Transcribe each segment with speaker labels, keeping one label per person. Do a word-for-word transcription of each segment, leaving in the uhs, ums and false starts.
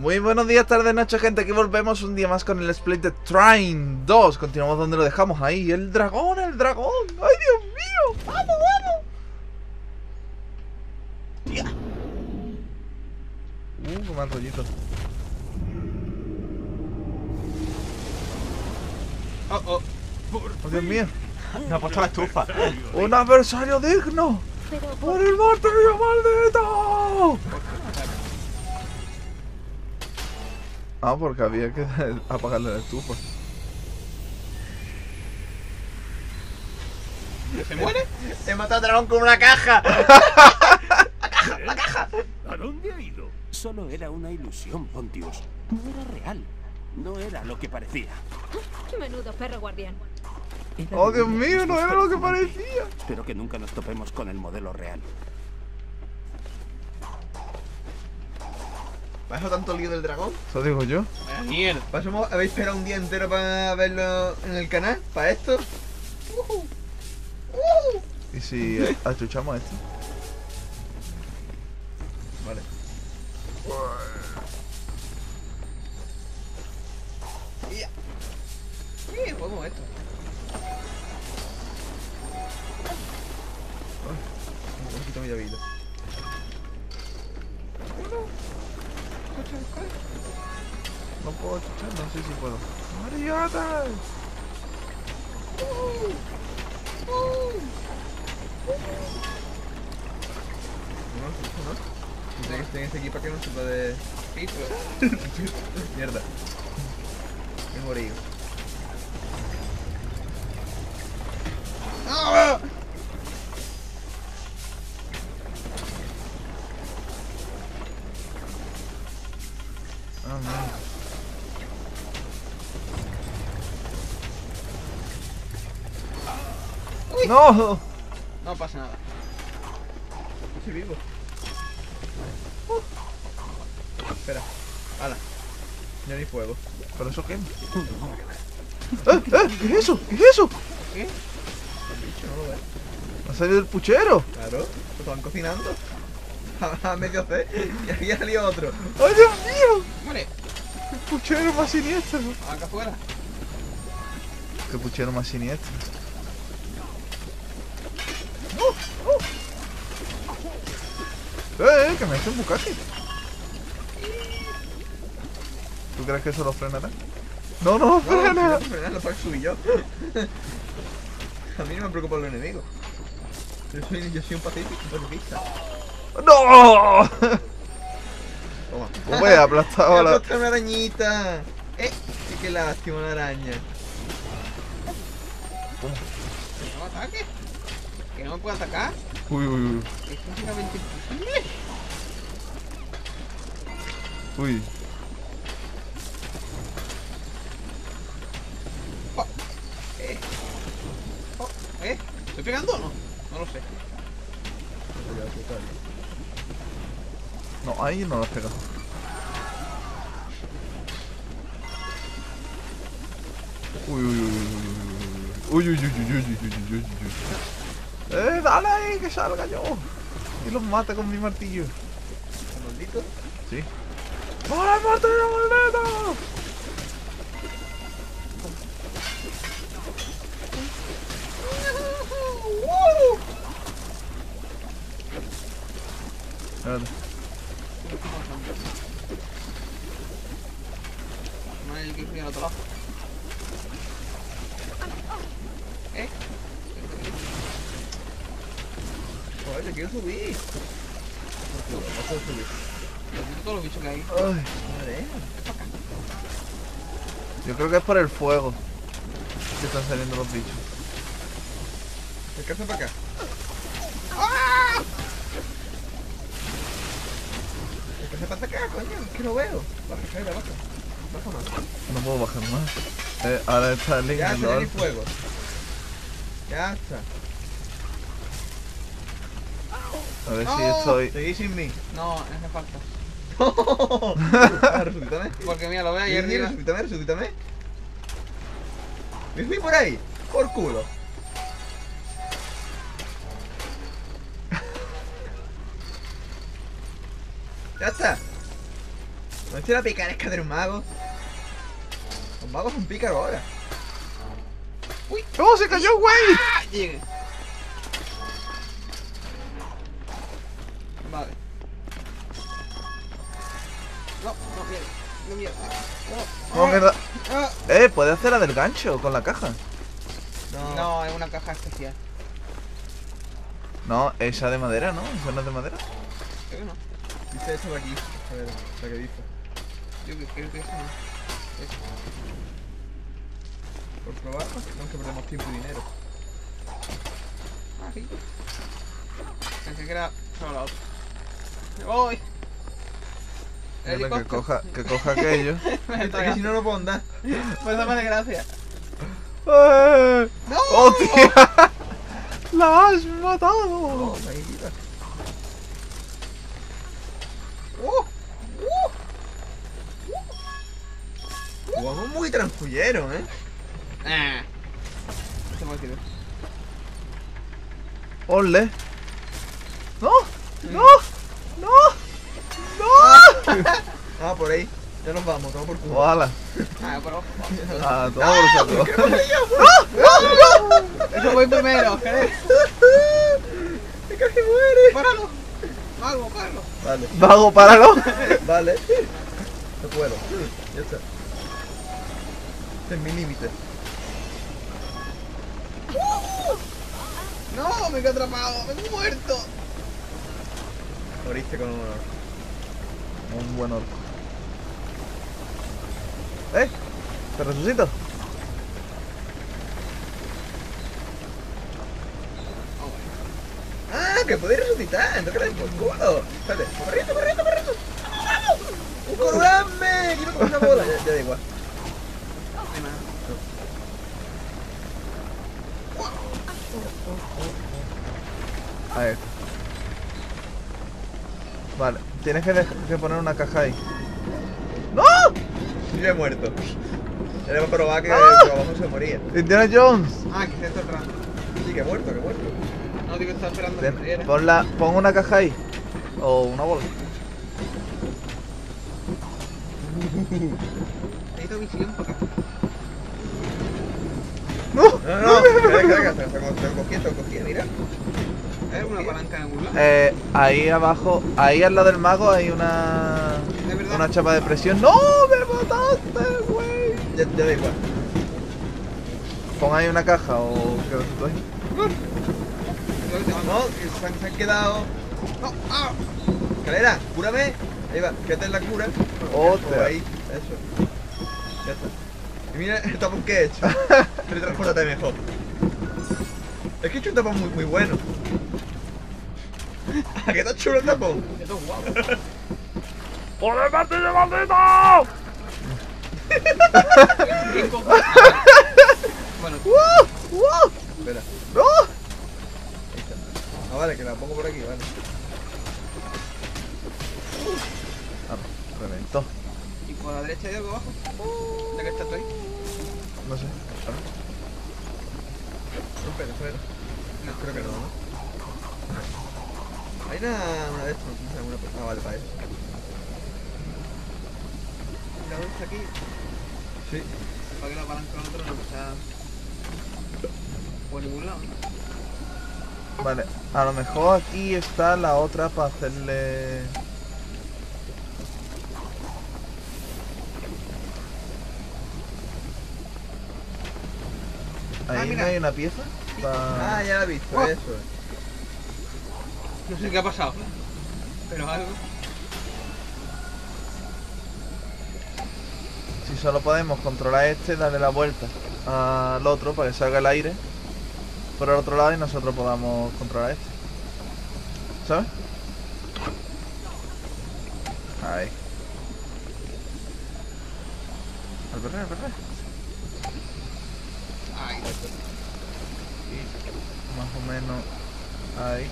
Speaker 1: Muy buenos días, tardes, noche, gente. Aquí volvemos un día más con el Let's Play de Trine dos. Continuamos donde lo dejamos, ahí. El dragón, el dragón. ¡Ay, Dios mío! ¡Vamos, vamos! ¡Ya! Uh, qué mal rollito.
Speaker 2: Oh, oh.
Speaker 1: ¡Oh, Dios mío!
Speaker 2: Me ha puesto la estufa.
Speaker 1: ¡Un adversario digno! ¡Por el martillo maldito! Ah, porque había que apagarle la estufa.
Speaker 2: ¿Se muere?
Speaker 3: He matado al dragón con una caja.
Speaker 2: ¡La caja! ¡La caja!
Speaker 4: ¿A dónde ha ido? Solo era una ilusión, Pontius. No era real. No era lo que parecía.
Speaker 5: Menudo perro guardián.
Speaker 4: Era
Speaker 1: ¡Oh, Dios
Speaker 4: de una
Speaker 1: mío! No era lo que
Speaker 4: atmósfera
Speaker 1: parecía.
Speaker 4: Espero que nunca nos topemos con el modelo real.
Speaker 3: ¿Para eso tanto lío del dragón?
Speaker 1: Eso digo yo.
Speaker 2: Vaya mierda.
Speaker 3: ¿Para eso habéis esperado un día entero para verlo en el canal? ¿Para esto? Uh-huh. Uh-huh.
Speaker 1: ¿Y si achuchamos esto?
Speaker 3: Vale. Ya. Sí, podemos esto. Ay, un poquito mi vida.
Speaker 1: No puedo achuchar, no sé si puedo. ¡Mariotas!
Speaker 3: No, no, no. Tiene que estar en este equipo que no se puede... Pito. Mierda. Me he morido. ¡Ah!
Speaker 1: Ah, no. ¡No!
Speaker 3: No pasa nada. Estoy vivo. Uh. Espera. Hala. Ya ni fuego.
Speaker 1: ¿Pero eso qué? ¡Eh, eh! ¿Qué es eso? ¿Qué es eso?
Speaker 3: ¿Qué? El bicho no lo ve.
Speaker 1: ¿Ha salido el puchero?
Speaker 3: Claro. Lo estaban cocinando. A, a medio hacer. Y aquí ha salido otro.
Speaker 1: ¡Ay, Dios mío!
Speaker 3: Muere.
Speaker 1: ¡Qué puchero más siniestro!
Speaker 3: Acá afuera.
Speaker 1: ¡Qué puchero más siniestro! ¡Eh, eh! ¡Que me echen bucaque! ¿Tú crees que eso lo frenará? ¡No, no lo
Speaker 3: No,
Speaker 1: frena!
Speaker 3: no, frenar, lo puedo subir yo. A mí no me preocupa los enemigos. Yo soy, yo soy un pacífico, un pacifista.
Speaker 1: ¡No!
Speaker 3: Toma.
Speaker 1: Pues voy a aplastar a
Speaker 3: Me
Speaker 1: la...
Speaker 3: ha una arañita. Eh, sí, qué lástima la araña.
Speaker 1: ¿Cómo?
Speaker 3: Que no me ataque. Que no me puede atacar.
Speaker 1: Uy, uy, uy.
Speaker 3: Es prácticamente imposible.
Speaker 1: Uy.
Speaker 3: Oh. Eh. Oh. Eh. ¿Estoy pegando o no? No lo sé.
Speaker 1: No, ahí no lo has pegado. Uy, uy, uy, uy, uy, uy, uy, uy, uy, uy, uy, uy, uy, uy. Eh, dale ahí, que salga yo. Y los mate con mi martillo.
Speaker 3: ¿El maldito?
Speaker 1: Sí. ¡Para el martillo maldito! Espérate.
Speaker 3: No hay el que ir al otro lado. ¿Eh? Joder, te quiero subir. No puedo subir. Lo todos los bichos que hay.
Speaker 1: Ay,
Speaker 3: Madre.
Speaker 1: yo creo que es por el fuego que están saliendo los bichos.
Speaker 3: ¿Qué hace para acá? ¡Ah! ¿Qué hace para acá, coño? Es que no veo. Baja, caída, baja. Baja más.
Speaker 1: No puedo bajar más. Eh, ahora está el link
Speaker 3: Ya
Speaker 1: en
Speaker 3: se
Speaker 1: lo
Speaker 3: el
Speaker 1: alto.
Speaker 3: fuego. Ya está.
Speaker 1: A ver si
Speaker 3: ¡No!
Speaker 1: estoy...
Speaker 3: Seguís sin mí.
Speaker 2: No, hace falta.
Speaker 3: Ah, resucítame.
Speaker 2: Porque mira, lo veo ahí
Speaker 3: Mira, mira,
Speaker 2: arriba.
Speaker 3: resucítame, resucítame. Me fui por ahí. Por culo. Ya está. No es la picaresca de un mago. Los magos son pícaros ahora.
Speaker 1: ¡Oh, se cayó, güey!
Speaker 2: ¡Ah! Llegué. Vale. No, no, mierda. No, mierda. No.
Speaker 1: ¿Cómo que no?
Speaker 2: Ah.
Speaker 1: Eh, puede hacer la del gancho con la caja.
Speaker 3: No.
Speaker 2: No, es una caja especial.
Speaker 1: No, esa de madera, ¿no? ¿Esa no es de madera?
Speaker 2: Creo que no.
Speaker 3: Dice eso de aquí. A ver, la que dice.
Speaker 2: Yo que- creo que eso no. Eso.
Speaker 3: Por probar, aunque perdemos tiempo y dinero.
Speaker 2: Ah, sí. Pensé que era solo la otra. ¡Me voy! El
Speaker 1: Mira, que
Speaker 2: helicóptero.
Speaker 1: coja, que coja aquello.
Speaker 2: Me
Speaker 3: Es que si no, no puedo andar.
Speaker 2: Pues dame gracias.
Speaker 1: ¡Eh!
Speaker 2: ¡No!
Speaker 1: ¡Hostia! ¡La has matado!
Speaker 3: Oh, tranquila.
Speaker 2: ¡Uh!
Speaker 3: Jugamos muy transfullero, ¿eh?
Speaker 2: Ah. Se me olvidó.
Speaker 1: ¡Ole! ¡No! ¡No! ¡No! ¡No!
Speaker 3: Ah, por ahí. Ya nos vamos, toma por culo.
Speaker 1: ¡Ojalá!
Speaker 2: Ah, pero.
Speaker 1: ¡Ah, toma por saco!
Speaker 2: Eso voy primero, ¿qué?
Speaker 3: ¡Me casi muere!
Speaker 2: ¡Páralo! Mago, páralo.
Speaker 3: Vale,
Speaker 1: ¡Vago, páralo!
Speaker 3: vale. No puedo. Ya está. Este es mi límite.
Speaker 2: No, me quedé atrapado, me he muerto.
Speaker 3: Moriste con honor.
Speaker 1: Un buen orco. ¡Eh! ¿Te resucito?
Speaker 3: ¡Ah! ¡Que podéis resucitar! ¡Entonces que por culo! Espérate, corriendo, corriendo, corriendo. ¡Un corurame! ¡Quiero comer una bola! Ya, ya da igual.
Speaker 2: Ay, man.
Speaker 1: A ver. Vale, tienes que, dej- que poner una caja ahí. ¡No!
Speaker 3: Yo he muerto. Ya hemos probado que
Speaker 1: ¡Ah!
Speaker 3: por abajo se moría.
Speaker 1: ¡Indiana Jones!
Speaker 2: Ah, que se está esperando.
Speaker 3: Sí, que he muerto, que he muerto.
Speaker 2: No, digo que está esperando que
Speaker 1: Ten-
Speaker 2: muriera.
Speaker 1: pon, la, pon una caja ahí. O una bola.
Speaker 2: Necesito visión para acá.
Speaker 1: ¡No!
Speaker 3: No, no, no. Espera, espera, espera. Te cogí, te cogí, mira.
Speaker 2: ¿Hay alguna palanca en algún lado?
Speaker 1: Eh, ahí abajo, ahí al lado del mago hay una...
Speaker 2: ¿De verdad?
Speaker 1: Una chapa de presión. ¡No! ¡Me mataste, güey!
Speaker 3: Ya, ya da igual.
Speaker 1: Pon ahí una caja o... ¿Qué ves tú ahí?
Speaker 2: Creo que te mando.
Speaker 3: No, que se han, se han quedado.
Speaker 2: No, ah.
Speaker 3: Escalera, cúrame. Ahí va, fíjate en la cura.
Speaker 1: Hostia.
Speaker 3: O ahí, eso. Ya está. Y mira el tapón que he hecho. Teletranspórtate mejor. Es que he hecho un tapón muy, muy bueno. ¿A qué está chulo el tapón?
Speaker 2: Esto es guapo.
Speaker 1: ¡Joder, martillo maldito!
Speaker 2: ¿Quién cojones? Bueno,
Speaker 1: ¡Uh! ¡Uh!
Speaker 3: Espera,
Speaker 1: ¡No!
Speaker 3: ahí está. Ah, vale, que la pongo por aquí, vale.
Speaker 1: Ah, reventó.
Speaker 2: ¿y por la derecha hay algo abajo? Ya que estás tú ahí.
Speaker 1: No sé.
Speaker 3: Espera, espera.
Speaker 2: No,
Speaker 3: Creo que no, ¿no? Hay una, una de estas, no sé, una... Ah, vale, para eso.
Speaker 2: la luz aquí.
Speaker 3: Sí.
Speaker 2: Para que la palanca con otro no sea por ningún lado.
Speaker 1: Vale, a lo mejor aquí está la otra para hacerle...
Speaker 2: Ah,
Speaker 1: Ahí no
Speaker 2: mira.
Speaker 1: hay una pieza. Pa-
Speaker 3: Ah, ya la he visto,
Speaker 2: Oh.
Speaker 3: eso.
Speaker 2: No sé qué ha pasado, pero algo.
Speaker 1: Si solo podemos controlar este, darle la vuelta al otro para que salga el aire por el otro lado y nosotros podamos controlar este. ¿Sabes? Ahí. Al perrer, al perrer.
Speaker 2: Ay,
Speaker 1: Y más o menos ahí.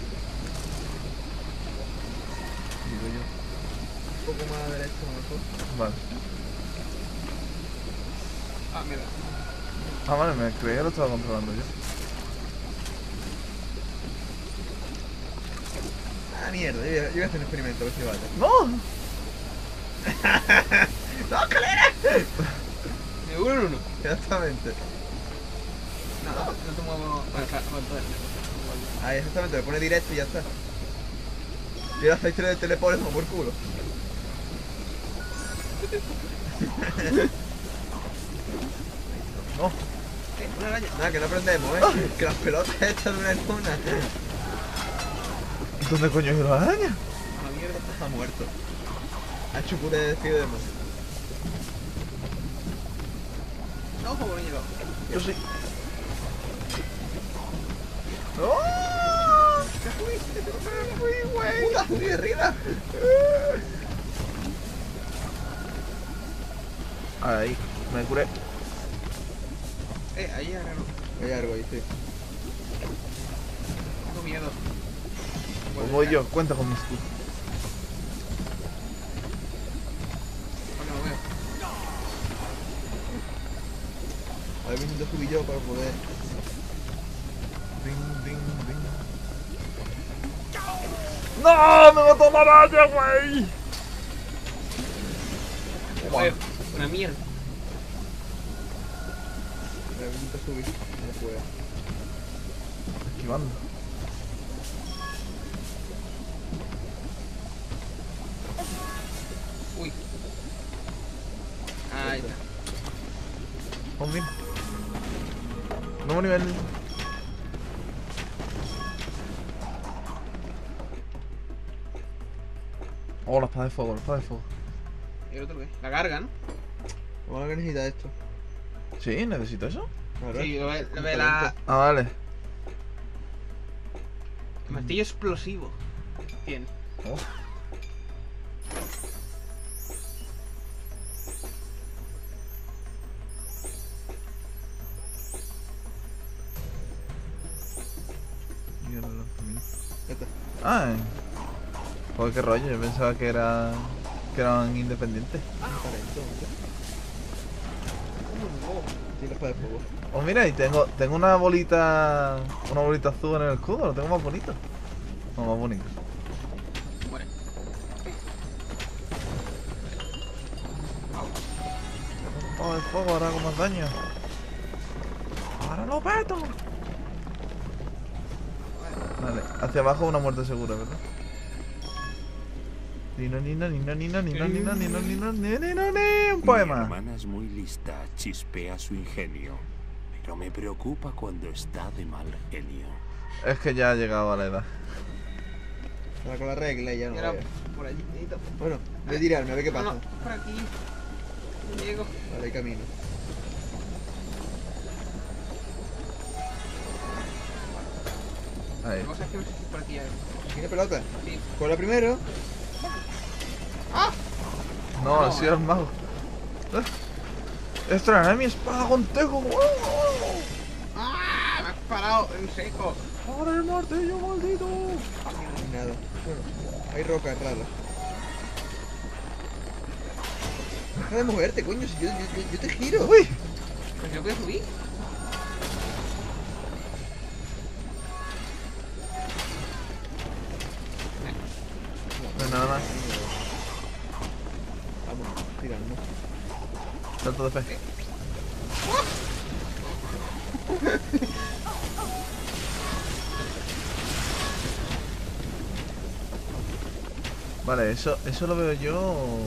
Speaker 1: Digo yo.
Speaker 3: Un poco más a la derecha, a lo mejor.
Speaker 1: Vale.
Speaker 2: ah, mira.
Speaker 1: Ah, vale, me creía que lo estaba controlando yo.
Speaker 3: Ah, mierda, yo voy a, yo voy a hacer un experimento, a ver si vale.
Speaker 1: ¡No!
Speaker 3: ¡No, escalera!
Speaker 2: De uno en uno.
Speaker 3: Exactamente.
Speaker 2: No, no, no te muevo. Bueno, claro, no, entonces,
Speaker 3: Ahí, exactamente, lo pone directo y ya está. Y ahora la historia del teleport por culo.
Speaker 1: No.
Speaker 2: eh, una araña.
Speaker 3: Nada, que no aprendemos, ¿eh? Que las pelotas estas de una en una.
Speaker 1: ¿Dónde coño es la araña?
Speaker 2: A la mierda.
Speaker 3: Está muerto. Ha hecho puré de Spiderman.
Speaker 2: No, por favor, llegado.
Speaker 1: Yo sí.
Speaker 3: ¡Oh! ¡Te fuiste! ¡Te fui, güey! ¡Puta, subí de arriba!
Speaker 1: Ahí, me curé.
Speaker 2: Eh, ahí agarro.
Speaker 3: Hay algo ahí, sí.
Speaker 2: Tengo miedo.
Speaker 1: Pues voy yo, cuenta con mi escudo.
Speaker 2: Porque no veo.
Speaker 3: A ver, intento subir yo para poder.
Speaker 1: Ding, ding, ding. ¡No! ¡Me mató la araña, güey!
Speaker 2: Joder, una mierda.
Speaker 3: A ver, intento subir. No puedo.
Speaker 1: Esquivando.
Speaker 2: Uy. Ahí está.
Speaker 1: Oh, mira. Nuevo nivel. Oh, la espada de fuego, la espada de fuego.
Speaker 2: ¿Y el otro qué? La carga, ¿no?
Speaker 3: Vamos a ver que necesita esto.
Speaker 1: ¿Sí? ¿Necesito eso?
Speaker 3: Claro.
Speaker 2: Sí, lo ve, lo ve la...
Speaker 1: Ah, vale.
Speaker 2: El martillo explosivo. Tiene.
Speaker 1: Oh. Mira el lanzamiento.
Speaker 3: Ya está.
Speaker 1: Ah, eh. Joder, qué rollo, yo pensaba que era. que eran independientes.
Speaker 3: Talento, hombre. Sí, la espada de fuego.
Speaker 1: Oh, mira, y tengo, tengo una bolita. Una bolita azul en el escudo, lo tengo más bonito. No, más bonito.
Speaker 2: Muere.
Speaker 1: Oh, el fuego ahora hago más daño. Ahora lo peto. Vale, hacia abajo una muerte segura, ¿verdad? Nino, nino, nino, nino, nino, nino, nino, nino, nino, nino, nino, un
Speaker 4: Mi
Speaker 1: poema.
Speaker 4: hermana es muy lista, chispea su ingenio. Pero me preocupa cuando está de mal genio.
Speaker 1: Es que ya ha llegado a la edad.
Speaker 3: Ahora con la regla ya no.
Speaker 2: Y ahora
Speaker 3: vaya.
Speaker 2: por allí, necesito.
Speaker 3: Bueno, voy a tirarme a ver qué
Speaker 2: No,
Speaker 3: pasa.
Speaker 2: no, por aquí. No llego.
Speaker 3: Vale, hay camino.
Speaker 1: Ahí.
Speaker 2: La cosa es que no sé si por aquí hay.
Speaker 3: ¿Tiene pelota?
Speaker 2: Sí.
Speaker 3: Con la primero.
Speaker 1: No,
Speaker 2: No,
Speaker 1: ha sido el mago. Eh. Estrenaré mi espada con tejo.
Speaker 2: ¡Ah! Me has parado en seco.
Speaker 1: ¡Ahora el martillo maldito!
Speaker 3: Y nada. Bueno, hay rocas raras. Deja de moverte, coño, si yo, yo, yo, yo te giro.
Speaker 1: ¡Uy!
Speaker 2: ¿Pero yo puedo subir?
Speaker 1: No hay nada más.
Speaker 3: Vamos, tirando.
Speaker 1: Salto de fe. Vale, eso, eso lo veo yo.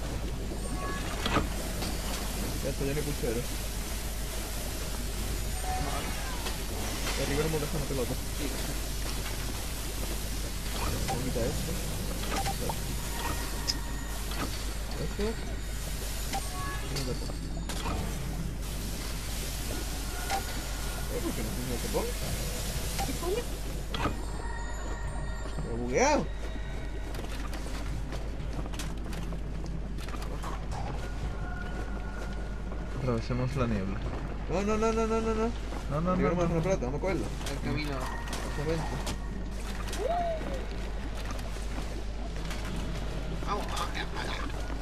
Speaker 3: Ya está, ya no hay pulsero. De arriba no hemos dejado una pelota.
Speaker 2: Sí.
Speaker 3: Vamos a quitar esto. Esto. Y un gato. Eh, ¿por qué no funciona el tapón?
Speaker 2: ¿Qué coño?
Speaker 3: Me he bugueado.
Speaker 1: Atravesemos la niebla.
Speaker 3: No, no, no, no, no, no, no.
Speaker 1: No, no,
Speaker 3: Arriba
Speaker 1: no.
Speaker 3: no hemos dejado
Speaker 1: no.
Speaker 3: una pelota, vamos a cogerlo.
Speaker 2: El camino.
Speaker 3: Exactamente.
Speaker 2: Vamos, vamos, vamos.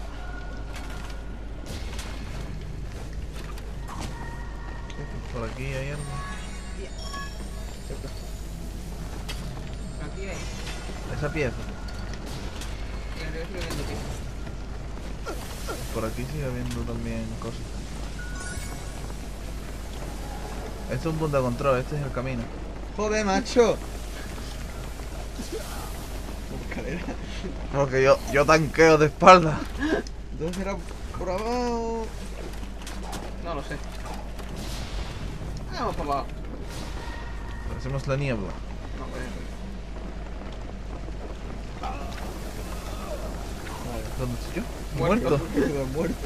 Speaker 1: Por aquí hay algo.
Speaker 2: Por aquí hay.
Speaker 1: Esa pieza.
Speaker 2: Y arriba estoy viendo, tío.
Speaker 1: por aquí sigue habiendo también cosas. Este es un punto de control, este es el camino.
Speaker 3: Joder, macho. Escalera.
Speaker 1: Porque yo, yo tanqueo de espalda.
Speaker 3: Entonces era por abajo.
Speaker 2: No lo sé. Vamos para abajo.
Speaker 1: Hacemos la niebla.
Speaker 2: No, pues.
Speaker 1: ¿Dónde estoy yo?
Speaker 2: Muerto.
Speaker 1: Muerto.
Speaker 3: Quedó muerto.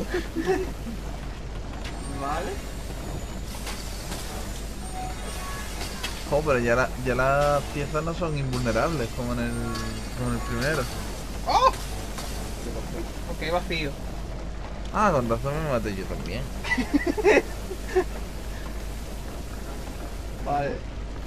Speaker 2: Vale.
Speaker 1: Oh, pero ya, la, ya las piezas no son invulnerables como en el, como en el primero.
Speaker 2: ¡Oh! Ok, vacío.
Speaker 1: Ah, con razón me maté yo también.
Speaker 2: Vale.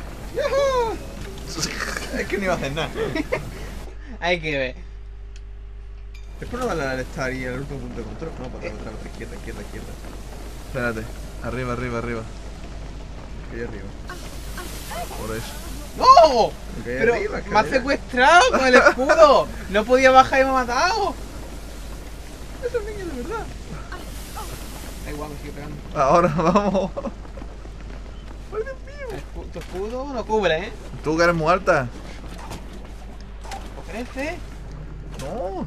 Speaker 3: Es que no iba a hacer nada.
Speaker 2: Hay que ver.
Speaker 3: Es por no darle al estar y al último punto de control. No, para atrás, para atrás, izquierda, izquierda, izquierda.
Speaker 1: Espérate. Arriba, arriba, arriba.
Speaker 3: Que hay arriba.
Speaker 1: Por eso.
Speaker 2: ¡No!
Speaker 3: Que hay
Speaker 2: Pero
Speaker 3: arriba,
Speaker 2: me ha
Speaker 3: escalera.
Speaker 2: secuestrado con el escudo. No podía bajar y me ha matado.
Speaker 3: Eso es niño de verdad.
Speaker 2: Da igual, me sigue pegando.
Speaker 1: Ahora vamos.
Speaker 2: El escu- tu escudo no cubre, ¿eh?
Speaker 1: Tú que eres muy alta.
Speaker 2: ¿O crece?
Speaker 1: No.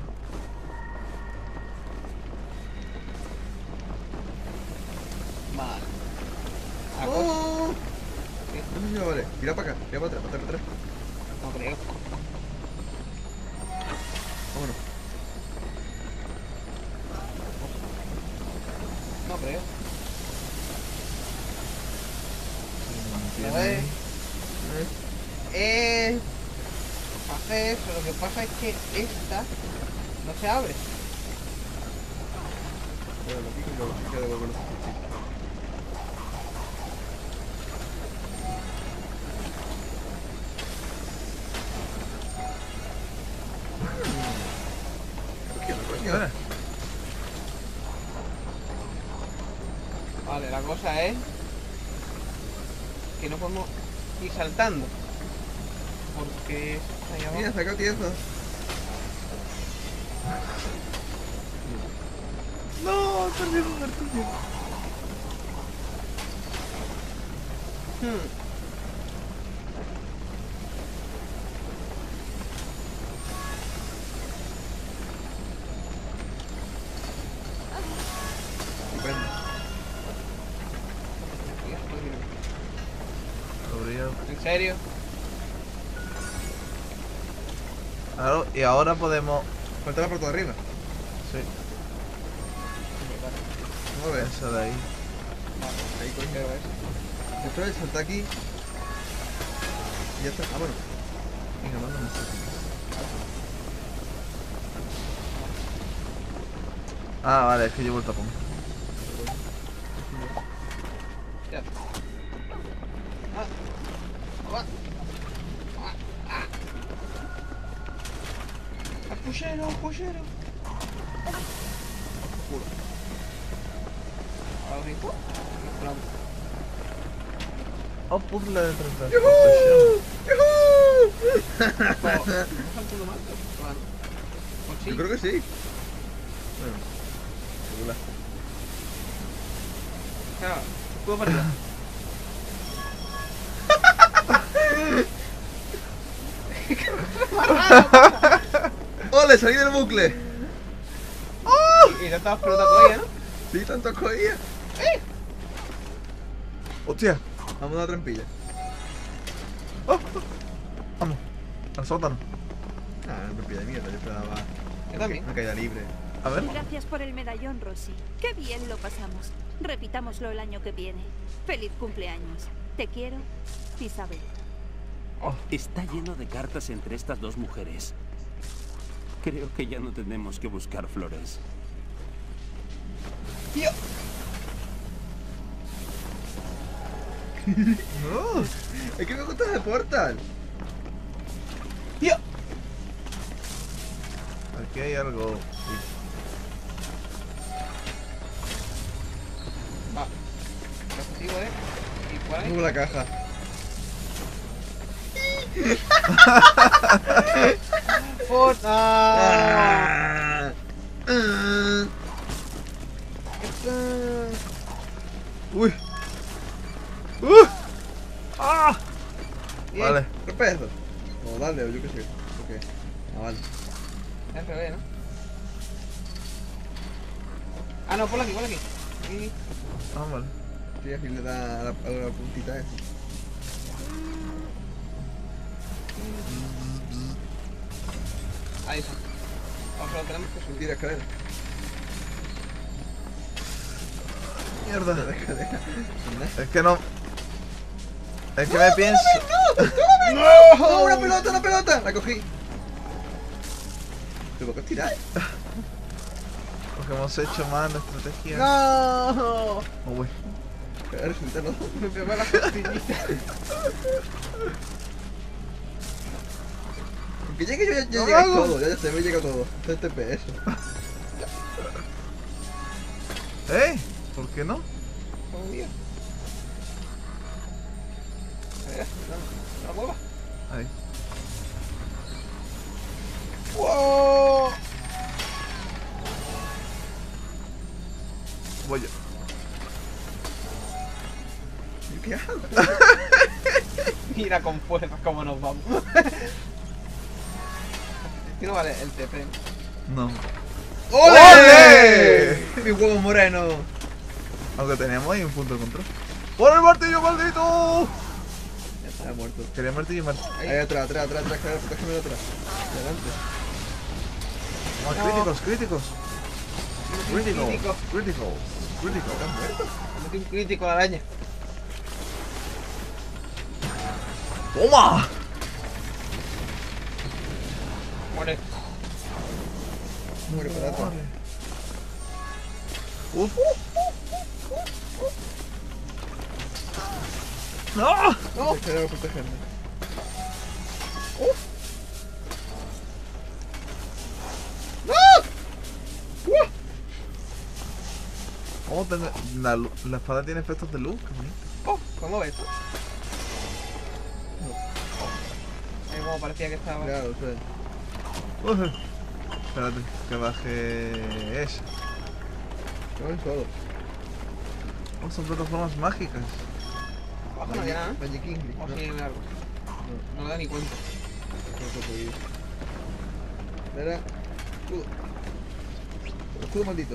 Speaker 2: Vale. La cosa-
Speaker 3: ¡Oh!
Speaker 2: ¿Qué?
Speaker 3: No, no, vale. Tira para acá, tira para atrás, para atrás, para atrás.
Speaker 2: No creo.
Speaker 3: Vámonos.
Speaker 2: No creo.
Speaker 1: Tiene
Speaker 2: A ver.
Speaker 1: ahí.
Speaker 2: Eh. Hace eso. Lo que pasa es que esta no se abre.
Speaker 3: Bueno, lo pico y luego se queda con los cuchillos. ¿Qué coño?
Speaker 1: Espera.
Speaker 2: Vale, la cosa es que no podemos ir saltando. Porque está ahí abajo.
Speaker 3: Mira, saca piezas.
Speaker 1: No, perdí un martillo.
Speaker 2: Hmm.
Speaker 3: Estupendo.
Speaker 1: Abrió.
Speaker 2: ¿En serio?
Speaker 1: Claro, y ahora podemos.
Speaker 3: Falta la puerta de arriba.
Speaker 1: Sí,
Speaker 3: Vamos a ver.
Speaker 1: esa de ahí.
Speaker 3: Ahí, coño.
Speaker 2: Creo eso.
Speaker 3: Esto es saltar aquí. Y ya está. Ah, bueno.
Speaker 1: Venga, mándame esa. Ah, vale, es que llevo el tapón.
Speaker 2: Ya. Ah. Ah. Ah. Ah. Ah, puchero, puchero. Culo. Ahora sí. No.
Speaker 1: Oh, puzzle de transportación.
Speaker 2: Por favor. ¿No saltando más? Bueno. Pues sí.
Speaker 3: Yo creo que sí. Bueno. Regular.
Speaker 2: Claro, escudo para arriba.
Speaker 3: ¡Ole! ¡Salí del bucle!
Speaker 2: Y ya estaba pelota todavía, ¿no?
Speaker 3: Sí, tanto cogía.
Speaker 1: Hostia,
Speaker 3: Vamos a la trampilla.
Speaker 1: vamos. Al sótano.
Speaker 3: Ah, una trampilla de mierda. Yo esperaba
Speaker 2: Yo también.
Speaker 3: una caída libre.
Speaker 1: A ver.
Speaker 5: Gracias por el medallón, Rosy. Qué bien lo pasamos. Repitámoslo el año que viene. Feliz cumpleaños. Te quiero, Isabel.
Speaker 4: Está lleno de cartas entre estas dos mujeres. Creo que ya no tenemos que buscar flores.
Speaker 2: Tío.
Speaker 3: No, es que me gusta ese portal.
Speaker 2: Tío.
Speaker 1: Aquí hay algo. Uy.
Speaker 2: Va. Lo que sigo es. ¿Y cuál
Speaker 3: Tengo
Speaker 2: es?
Speaker 3: la caja.
Speaker 2: Por... Ah.
Speaker 3: Ah. Ah.
Speaker 2: Ah, no, ponlo aquí, ponlo aquí. Aquí.
Speaker 1: Ah, vale.
Speaker 3: Sí, aquí le da a la, a la puntita esa.
Speaker 2: Ahí está. Vamos, lo tenemos que subir.
Speaker 3: Tira escalera.
Speaker 1: Mierda.
Speaker 3: Deja, deja.
Speaker 1: Es que no. Es que me pienso.
Speaker 3: ¡No! ¡Una pelota, una pelota! La cogí. ¿Pero por qué tirar?
Speaker 1: Porque hemos hecho mal la estrategia.
Speaker 2: ¡No!
Speaker 1: Oh, güey.
Speaker 3: Claro, resulta no.
Speaker 2: Me pegó la costillita.
Speaker 3: Aunque llegue yo ya, ya
Speaker 1: No
Speaker 3: llegáis
Speaker 1: hago.
Speaker 3: todo, ya, ya se me llega todo. Este T P S.
Speaker 1: ¿Eh? ¿Por qué no?
Speaker 2: Jodido. A ver, no, no mueva.
Speaker 1: Ahí.
Speaker 2: ¡Wow!
Speaker 1: Voy yo.
Speaker 3: ¿Y qué hago?
Speaker 2: Mira con fuerza cómo nos vamos. Este no vale el T P.
Speaker 1: No.
Speaker 3: ¡Ole! Mi huevo moreno.
Speaker 1: Aunque teníamos ahí un punto de control. ¡Por el martillo maldito!
Speaker 3: Ya está muerto.
Speaker 1: Quería martillo y martillo.
Speaker 3: Ahí atrás, atrás, atrás, atrás, atrás, protégeme de atrás. Adelante.
Speaker 1: Más
Speaker 2: No.
Speaker 1: críticos, críticos. Critical.
Speaker 2: Crítico.
Speaker 1: Critical. Critical.
Speaker 2: Metí un crítico a la araña.
Speaker 1: ¡Toma!
Speaker 2: Muere.
Speaker 3: Muere para atrás.
Speaker 1: Uf. ¡No!
Speaker 2: No.
Speaker 3: Quiero protegerme.
Speaker 1: ¿Cómo tengo- la, lu- la espada tiene efectos de luz? Qué bonito.
Speaker 2: Oh, ¿cómo ves? Ahí como parecía que estaba.
Speaker 3: Claro, o sea.
Speaker 1: Uf. Espérate, que baje esa.
Speaker 3: Se van solos.
Speaker 1: Oh, son plataformas mágicas.
Speaker 2: Abajo no había nada.
Speaker 3: Magic English.
Speaker 2: O
Speaker 3: No,
Speaker 2: sí, me largo. No me da ni cuenta.
Speaker 3: no te puedo ir. Espera. Escudo. Escudo maldito.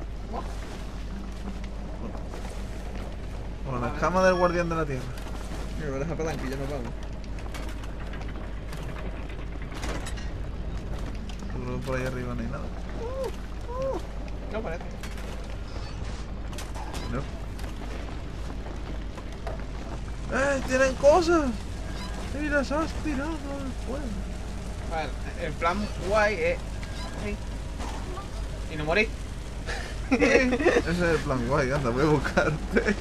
Speaker 1: Bueno, la escama del guardián de la tierra.
Speaker 3: Mira, me deja palanca y ya nos vamos.
Speaker 1: Seguro que por ahí arriba no hay nada.
Speaker 2: No parece.
Speaker 1: No. ¡Eh! ¡Tienen cosas! ¡Y las has tirado al fuego!
Speaker 2: Vale, el plan guay es. Sí. Y no morí.
Speaker 1: Ese es el plan guay, anda, voy a buscarte.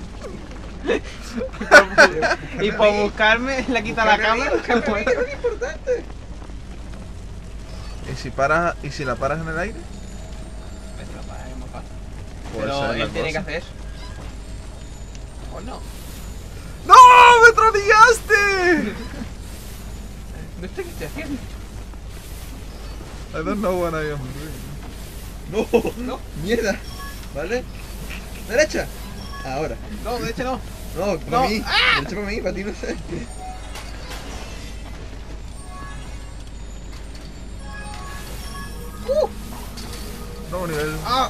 Speaker 2: Y por buscarme le quita la cámara. que
Speaker 3: Es
Speaker 2: muero.
Speaker 3: importante.
Speaker 1: ¿Y si paras, y si la paras en el aire?
Speaker 2: Vete, la paga, es más fácil.
Speaker 1: Pues
Speaker 2: Pero
Speaker 1: esa es la
Speaker 2: él tiene que
Speaker 1: cosa.
Speaker 2: hacer eso. ¿O no?
Speaker 1: ¡No! ¡Me tronillaste!
Speaker 2: No sé qué estoy haciendo.
Speaker 1: I don't know what I am doing.
Speaker 3: No,
Speaker 2: No.
Speaker 3: mierda. ¿Vale? Derecha. Ahora.
Speaker 2: No, de hecho no.
Speaker 3: No, para
Speaker 2: No.
Speaker 3: mí.
Speaker 2: ¡Ah!
Speaker 3: Derecha para mí, para ti no sé.
Speaker 1: Nuevo nivel.
Speaker 2: ¡Ah!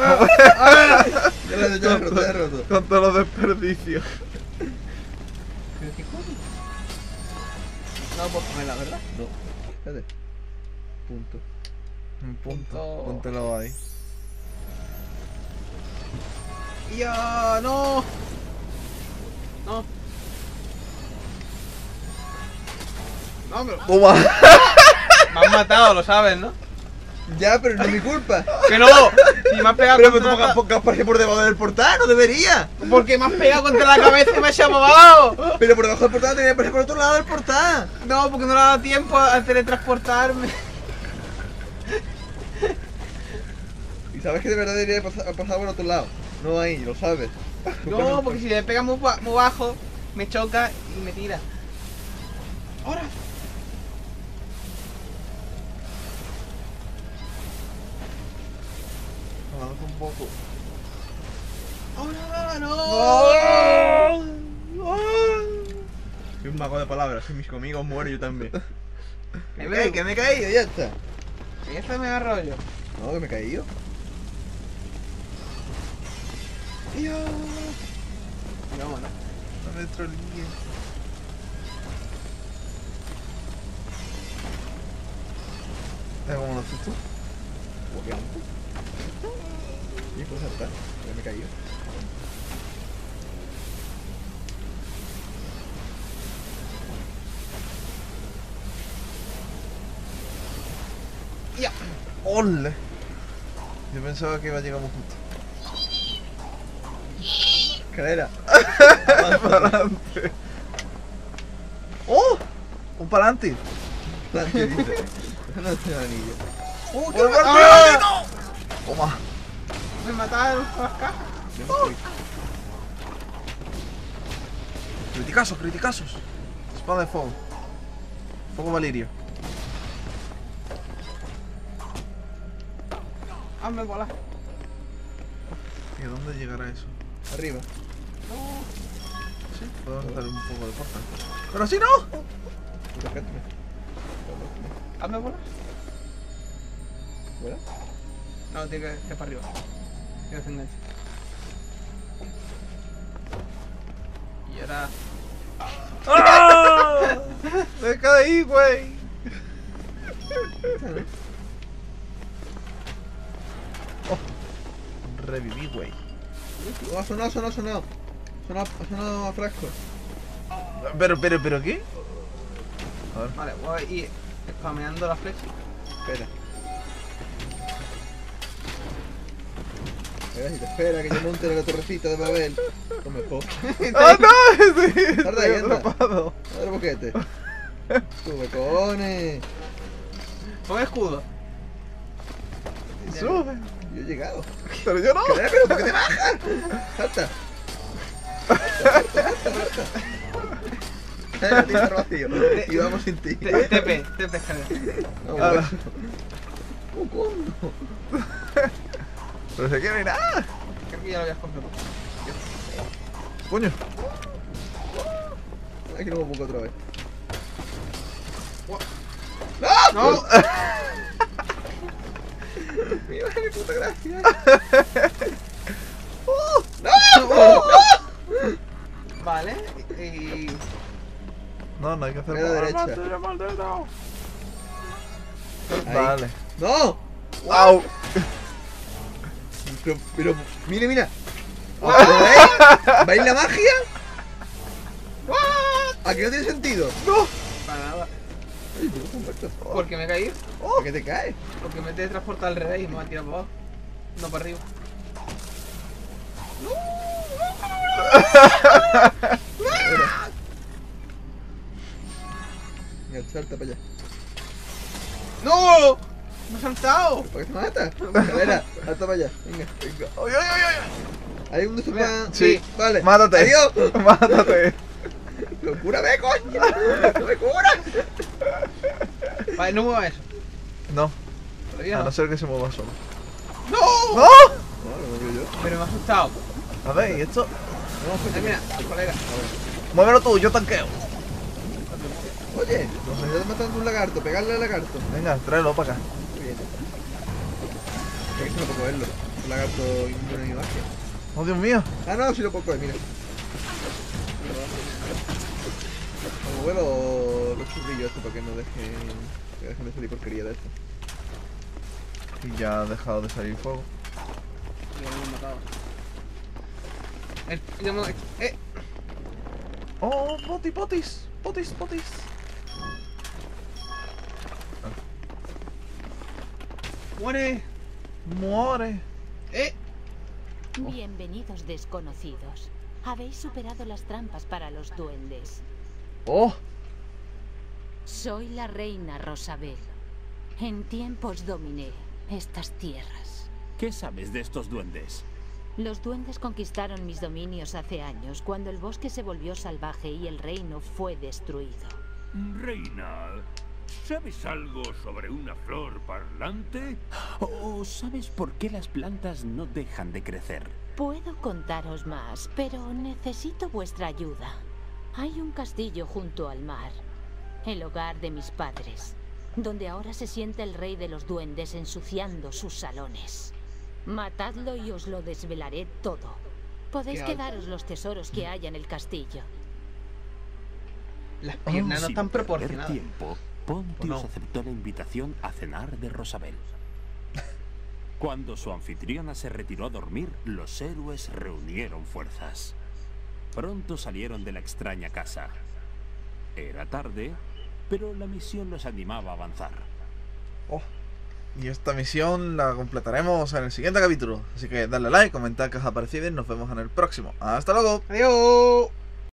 Speaker 3: Ya lo he ya lo he roto, ya lo he roto.
Speaker 1: Con todos los desperdicios.
Speaker 2: ¿Pero qué coño? No puedo ponerla, ¿verdad?
Speaker 3: No. Espérate. Punto.
Speaker 1: Un punto.
Speaker 2: Punto.
Speaker 1: Póntelo ahí.
Speaker 2: ¡Ya! ¡No! No. No, pero.
Speaker 1: ¡Toma!
Speaker 2: Me han matado, lo sabes, ¿no?
Speaker 3: Ya, pero no es mi culpa.
Speaker 2: ¡Que no! Si me has pegado
Speaker 3: Pero me
Speaker 2: contra
Speaker 3: toca
Speaker 2: la...
Speaker 3: porque aparece por debajo del portal, no debería.
Speaker 2: Porque me has pegado contra la cabeza y me has echado abajo.
Speaker 3: Pero por debajo del portal tenía que aparecer por otro lado del portal.
Speaker 2: No, porque no le ha dado tiempo a teletransportarme.
Speaker 3: Y sabes que de verdad debería pasar, pasar por otro lado. No ahí, lo sabes.
Speaker 2: No, porque si le pega muy, ba- muy bajo, me choca y me tira. ¡Ahora!
Speaker 1: Avanza un poco.
Speaker 2: ¡Ahora! ¡No!
Speaker 3: Soy un mago de palabras, si mis amigos mueren yo también. Que
Speaker 2: Es
Speaker 3: me,
Speaker 2: verdad.
Speaker 3: que me he caído, ya está.
Speaker 2: Y este me da rollo.
Speaker 3: No, que me he caído. Yo.
Speaker 2: Y vámonos.
Speaker 1: No me trolíes. ¿Es como lo haces tú?
Speaker 3: Boqueando. Y puedo saltar. Ya me he caído.
Speaker 2: Ya.
Speaker 1: ¡Ole! Yo pensaba que iba a llegar muy justo.
Speaker 3: Escalera.
Speaker 1: Para adelante. ¡Oh! Un palante.
Speaker 3: ¿Qué dice? No es un anillo.
Speaker 2: ¡Uh, qué
Speaker 1: ¡Por
Speaker 2: ma-
Speaker 1: parte!
Speaker 2: ¡Ah!
Speaker 1: Toma.
Speaker 2: Me mataron con las cajas.
Speaker 3: Yo no estoy.
Speaker 1: Criticazos, criticazos. Espada de fuego. Fuego valirio.
Speaker 2: Hazme volar.
Speaker 1: ¿Y a dónde llegará eso?
Speaker 3: Arriba.
Speaker 1: Sí, podemos hacer un poco de porta. ¡Pero así no!
Speaker 3: Rescátame.
Speaker 2: Hazme volar.
Speaker 3: ¿Fuera?
Speaker 2: No, tiene que ir para arriba. Tiene que se enganche. Y ahora.
Speaker 1: ¡Ah! ¡Deja de ahí, güey! Oh. Reviví, güey.
Speaker 3: Oh, ha sonado, ha sonado, ha sonado. Ha sonado, ha sonado a frasco.
Speaker 1: Pero, pero, pero, ¿qué? A ver.
Speaker 2: Vale, voy a ir spameando la flecha.
Speaker 3: Espera. Espera, si te espera que yo monte en la torrecita de Babel. No me jodas.
Speaker 1: ¡Ah, no! Estoy,
Speaker 3: Tarda
Speaker 1: estoy
Speaker 3: ahí, anda.
Speaker 1: atrapado.
Speaker 3: A ver, boquete. Sube, cojones.
Speaker 2: Pon escudo.
Speaker 1: Sube.
Speaker 3: Yo he llegado.
Speaker 1: Pero yo no.
Speaker 3: Cadera, pero ¿por qué te bajas? Salta. Salta, salta, salta. Cadera, tío, está vacío. Y vamos sin ti.
Speaker 2: T P, T P escalera.
Speaker 3: No,
Speaker 1: Ahora.
Speaker 3: bueno. Oh, ¿cómo?
Speaker 1: Pero si aquí no hay nada.
Speaker 2: Creo que ya lo habías comprado.
Speaker 1: Coño.
Speaker 3: Aquí no me pongo otra vez.
Speaker 2: ¡No!
Speaker 3: Mira, qué puta gracia.
Speaker 2: Vale, y.
Speaker 1: No, no hay que hacer
Speaker 3: Voy a la derecha. Ahí.
Speaker 1: Vale.
Speaker 3: ¡No!
Speaker 1: ¡Au!
Speaker 3: Pero, pero, mira, mira. ¿Lo veis? ¿Veis la magia? ¿A qué no tiene sentido?
Speaker 1: ¡No!
Speaker 2: Para nada.
Speaker 3: Ay, pero ¿cómo muerto?
Speaker 2: Porque me he caído.
Speaker 3: ¿A qué te caes?
Speaker 2: Porque me he teletransportado al revés y me ha tirado para abajo. No para arriba.
Speaker 3: Mira, salta para allá.
Speaker 2: ¡No! ¡Me he saltado!
Speaker 3: ¿Para qué te matas? Cadera, salta para allá. Venga.
Speaker 1: Venga. ¡Ay, ay, ay, ay!
Speaker 3: Hay un
Speaker 2: Mira,
Speaker 3: para...
Speaker 1: Sí.
Speaker 3: Vale.
Speaker 1: Mátate.
Speaker 3: Adiós.
Speaker 1: Mátate.
Speaker 3: ¡Cúrame, coño! ¡No me curas!
Speaker 2: Vale, no mueva eso.
Speaker 1: No,
Speaker 2: Todavía
Speaker 1: a
Speaker 2: no.
Speaker 1: no ser que se mueva solo.
Speaker 2: ¡No!
Speaker 1: ¡No!
Speaker 3: No, lo moví yo.
Speaker 2: Pero me ha asustado.
Speaker 1: A ver, ¿y esto?
Speaker 3: No, pues
Speaker 2: Ay, mira, colega.
Speaker 1: Muévelo tú, yo tanqueo.
Speaker 3: Oye, nos estás matando un lagarto, pegarle al lagarto.
Speaker 1: Venga, tráelo para acá.
Speaker 3: Muy bien. Es que no puedo cogerlo. Un lagarto inmune a mi magia.
Speaker 1: ¡Oh, Dios mío!
Speaker 3: Ah, no, sí lo puedo coger, mira. Como vuelo los churrillos esto para que no dejen, que dejen de salir porquería de esto.
Speaker 1: Y ya ha dejado de salir fuego.
Speaker 2: Ya me han matado. El, ya me, eh,
Speaker 1: ¡Oh, poti, potis! ¡Potis, potis!
Speaker 2: muere.
Speaker 1: ¡Muere!
Speaker 2: Eh,
Speaker 5: Bienvenidos, desconocidos. Habéis superado las trampas para los duendes.
Speaker 1: ¡Oh!
Speaker 5: Soy la reina Rosabel. En tiempos dominé estas tierras.
Speaker 4: ¿Qué sabes de estos duendes?
Speaker 5: Los duendes conquistaron mis dominios hace años, cuando el bosque se volvió salvaje y el reino fue destruido.
Speaker 6: Reina, ¿sabes algo sobre una flor parlante?
Speaker 4: ¿O sabes por qué las plantas no dejan de crecer?
Speaker 5: Puedo contaros más, pero necesito vuestra ayuda. Hay un castillo junto al mar, el hogar de mis padres, donde ahora se sienta el rey de los duendes ensuciando sus salones. Matadlo y os lo desvelaré todo. Podéis
Speaker 2: Qué alto.
Speaker 5: quedaros los tesoros que haya en el castillo.
Speaker 2: Las piernas no
Speaker 4: Sin
Speaker 2: están
Speaker 4: perder
Speaker 2: proporcionadas.
Speaker 4: tiempo, Pontius
Speaker 3: no?
Speaker 4: aceptó la invitación a cenar de Rosabel. Cuando su anfitriona se retiró a dormir, los héroes reunieron fuerzas. Pronto salieron de la extraña casa. Era tarde, pero la misión los animaba a avanzar.
Speaker 1: Oh, y esta misión la completaremos en el siguiente capítulo. Así que dale like, comentad qué os ha parecido y nos vemos en el próximo. ¡Hasta luego!
Speaker 2: Adiós.